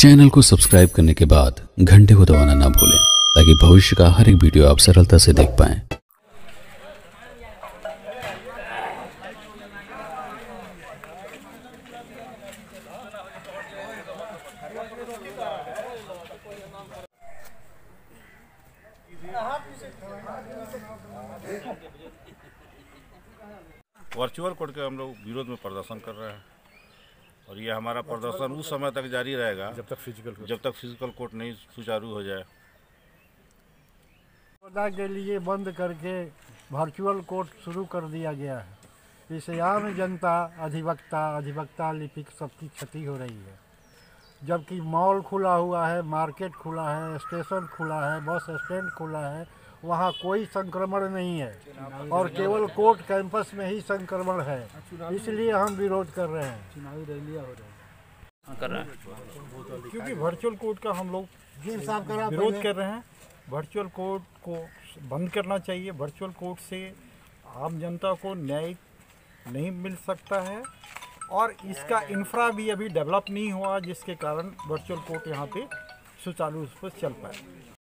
Channel को subscribe करने के बाद घंटे को दबाना ना भूलें ताकि भविष्य का हर एक वीडियो आप सरलता से देख पाएं। वर्चुअल कोर्ट के हम लोग विरोध में प्रदर्शन कर रहे हैं और ये हमारा प्रदर्शन उस समय तक जारी रहेगा जब तक फिजिकल कोर्ट नहीं सुचारू हो जाए। के लिए बंद करके वर्चुअल कोर्ट शुरू कर दिया गया है। इससे आम जनता, अधिवक्ता लिपिक सबकी क्षति हो रही है। जबकि मॉल खुला हुआ है, मार्केट खुला है, स्टेशन खुला है, बस स्टैंड खुला है, वहाँ कोई संक्रमण नहीं है और केवल कोर्ट कैंपस में ही संक्रमण है। इसलिए हम विरोध कर रहे हैं। चुनावी रैलियाँ हो रही हैं क्योंकि वर्चुअल कोर्ट का हम लोग विरोध कर रहे हैं। वर्चुअल कोर्ट को बंद करना चाहिए। वर्चुअल कोर्ट से आम जनता को न्याय नहीं मिल सकता है और इसका इंफ्रा भी अभी डेवलप नहीं हुआ, जिसके कारण वर्चुअल कोर्ट यहाँ पे सुचारू रूप से चल पाए।